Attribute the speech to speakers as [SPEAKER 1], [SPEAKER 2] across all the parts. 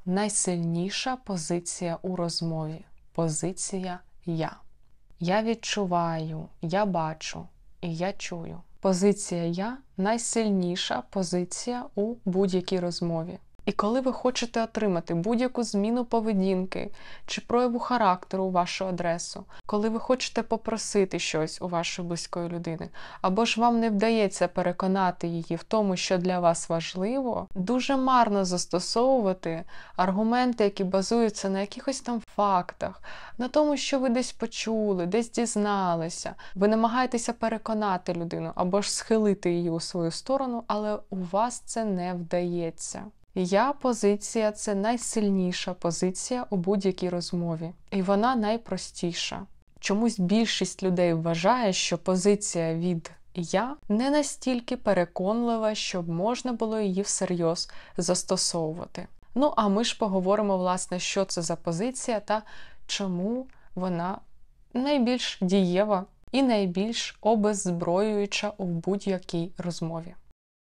[SPEAKER 1] найсильніша позиція у розмові. Позиція «я». Я відчуваю, я бачу і я чую. Позиція «я» – найсильніша позиція у будь-якій розмові. І коли ви хочете отримати будь-яку зміну поведінки чи прояву характеру у вашу адресу, коли ви хочете попросити щось у вашої близької людини, або ж вам не вдається переконати її в тому, що для вас важливо, дуже марно застосовувати аргументи, які базуються на якихось там фактах, на тому, що ви десь почули, десь дізналися. Ви намагаєтеся переконати людину або ж схилити її у свою сторону, але у вас це не вдається. Я-позиція – це найсильніша позиція у будь-якій розмові. І вона найпростіша. Чомусь більшість людей вважає, що позиція від «я» не настільки переконлива, щоб можна було її всерйоз застосовувати. Ну, а ми ж поговоримо, власне, що це за позиція та чому вона найбільш дієва і найбільш обеззброююча у будь-якій розмові.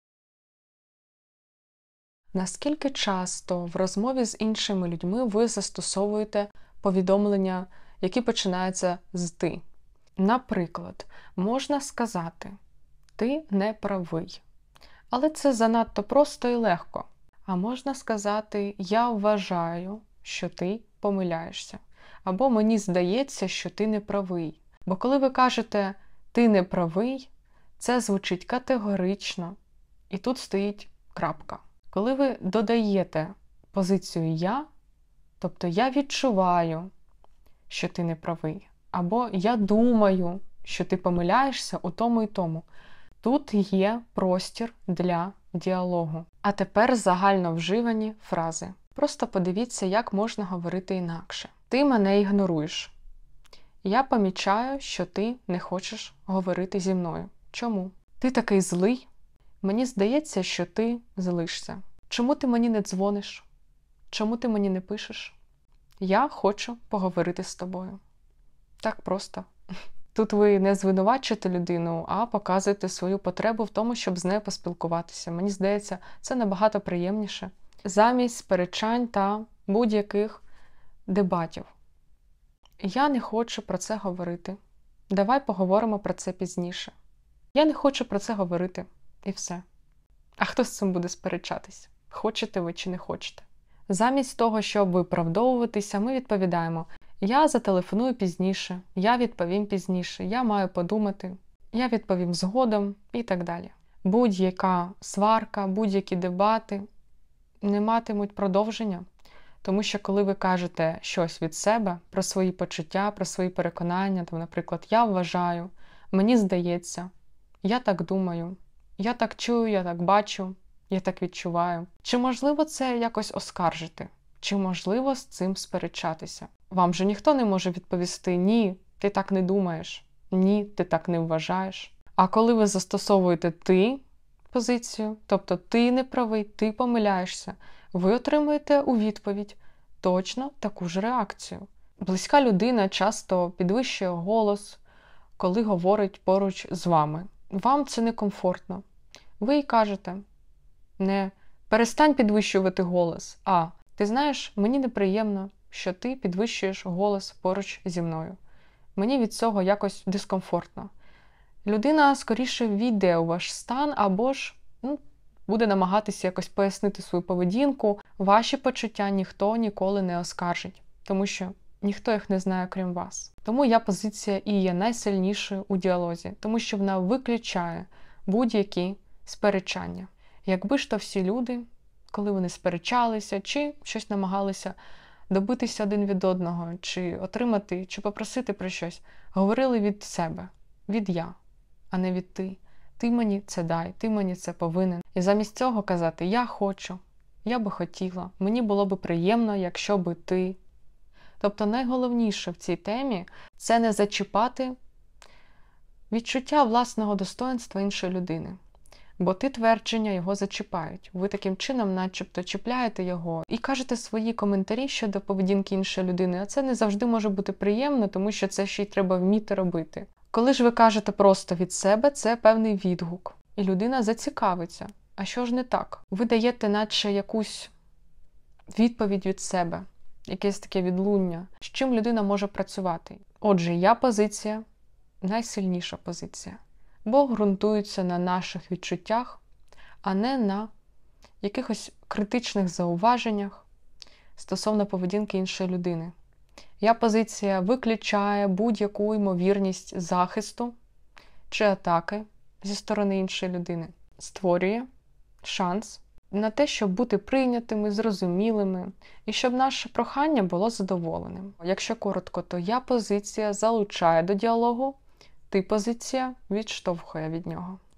[SPEAKER 1] Наскільки часто в розмові з іншими людьми ви застосовуєте повідомлення, які починаються з «ти»? Наприклад, можна сказати «ти не правий». Але це занадто просто і легко. А можна сказати «я вважаю, що ти помиляєшся». Або «мені здається, що ти не правий». Бо коли ви кажете «ти не правий», це звучить категорично. І тут стоїть крапка. Коли ви додаєте позицію «я», тобто «я відчуваю, що ти не правий», або «я думаю, що ти помиляєшся у тому і тому», тут є простір для діалогу. А тепер загально вживані фрази. Просто подивіться, як можна говорити інакше. «Ти мене ігноруєш». «Я помічаю, що ти не хочеш говорити зі мною». Чому? «Ти такий злий». «Мені здається, що ти злишся». «Чому ти мені не дзвониш?» «Чому ти мені не пишеш?» «Я хочу поговорити з тобою». Так просто. Тут ви не звинувачуєте людину, а показуєте свою потребу в тому, щоб з нею поспілкуватися. Мені здається, це набагато приємніше. Замість сперечань та будь-яких дебатів. «Я не хочу про це говорити. Давай поговоримо про це пізніше». «Я не хочу про це говорити». І все. А хто з цим буде сперечатись? Хочете ви чи не хочете? Замість того, щоб виправдовуватися, ми відповідаємо «я зателефоную пізніше», «я відповім пізніше», «я маю подумати», «я відповім згодом» і так далі. Будь-яка сварка, будь-які дебати не матимуть продовження, тому що коли ви кажете щось від себе, про свої почуття, про свої переконання, там, наприклад, «я вважаю», «мені здається», «я так думаю», «я так чую», «я так бачу», «я так відчуваю». Чи можливо це якось оскаржити? Чи можливо з цим сперечатися? Вам же ніхто не може відповісти «ні, ти так не думаєш», «ні, ти так не вважаєш». А коли ви застосовуєте «ти» позицію, тобто «ти не правий, ти помиляєшся», ви отримуєте у відповідь точно таку ж реакцію. Близька людина часто підвищує голос, коли говорить поруч з вами. Вам це некомфортно. Ви їй кажете не «перестань підвищувати голос», а «ти знаєш, мені неприємно, що ти підвищуєш голос поруч зі мною. Мені від цього якось дискомфортно». Людина скоріше війде у ваш стан або ж буде намагатися якось пояснити свою поведінку. Ваші почуття ніхто ніколи не оскаржить, тому що ніхто їх не знає, крім вас. Тому я-позиція і є найсильнішою у діалозі, тому що вона виключає будь-які сперечання. Якби ж то всі люди, коли вони сперечалися, чи щось намагалися добитися один від одного, чи отримати, чи попросити про щось, говорили від себе, від «я», а не від «ти». «Ти мені це дай», «ти мені це повинен». І замість цього казати «я хочу», «я би хотіла», «мені було би приємно, якщо би ти». Тобто найголовніше в цій темі – це не зачіпати відчуття власного достоинства іншої людини. Бо ті твердження його зачіпають. Ви таким чином начебто чіпляєте його і кажете свої коментарі щодо поведінки іншої людини, а це не завжди може бути приємно, тому що це ще й треба вміти робити. Коли ж ви кажете просто від себе, це певний відгук. І людина зацікавиться. А що ж не так? Ви даєте наче якусь відповідь від себе, якесь таке відлуння, з чим людина може працювати. Отже, я-позиція – найсильніша позиція, бо ґрунтується на наших відчуттях, а не на якихось критичних зауваженнях стосовно поведінки іншої людини. Я-позиція виключає будь-яку ймовірність захисту чи атаки зі сторони іншої людини, створює шанс на те, щоб бути прийнятими, зрозумілими, і щоб наше прохання було задоволеним. Якщо коротко, то я-позиція залучає до діалогу, ти-позиція відштовхує від нього.